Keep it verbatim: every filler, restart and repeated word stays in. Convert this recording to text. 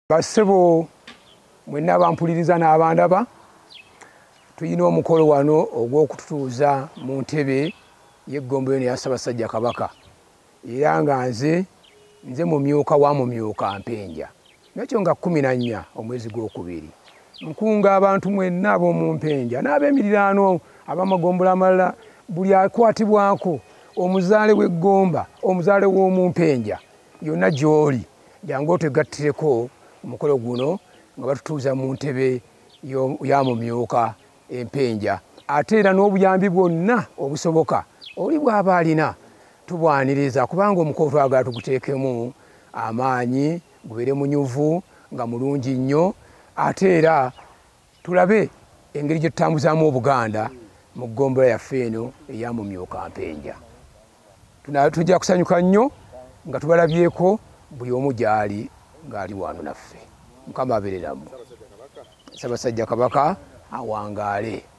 Basebo mwenna bampuliriza n'abandaba tuyina omukolo wano ogw'okututuuza mu ntebe y'eggombo ya Ssaabasajja Kabaka era nga nze nze Mumyuka wa Mumyuka Mpenja nakyo nga kumi na nnya omwezi gw'okubiri nkunga abantu mwenna ab'omu Mpenja n'ab'emiriraano ab'amagombola amalala buli akwatibwako omuzaale w'eggomba omuzaale w'omu Mpenja yonna gy'oli jangu otegattireko omukolo guno nga batutuuza mu ntebe ya Mumyuka Mpenja ate era n'obuyambi bwonna obusoboka oli bw'aba alina tubwaniriza kubanga omukolo twagala tuguteekemu amaanyi gubeere munyuvu nga mulungi nnyo ate era tulabe engeri gye tutambuzaamu Obuganda mu ggombola yaffe eno eya Mumyuka Mpenja. Tujja kusanyuka nnyo nga tubalabyeko buli omu gy'ali ng'ali wano naffe. Mukama abeereramu. Ssaabasajja Kabaka awangaale.